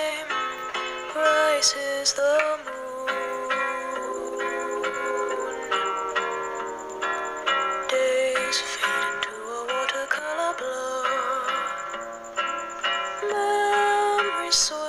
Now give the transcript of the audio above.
time rises the moon. Days fade into a watercolor blur. Memories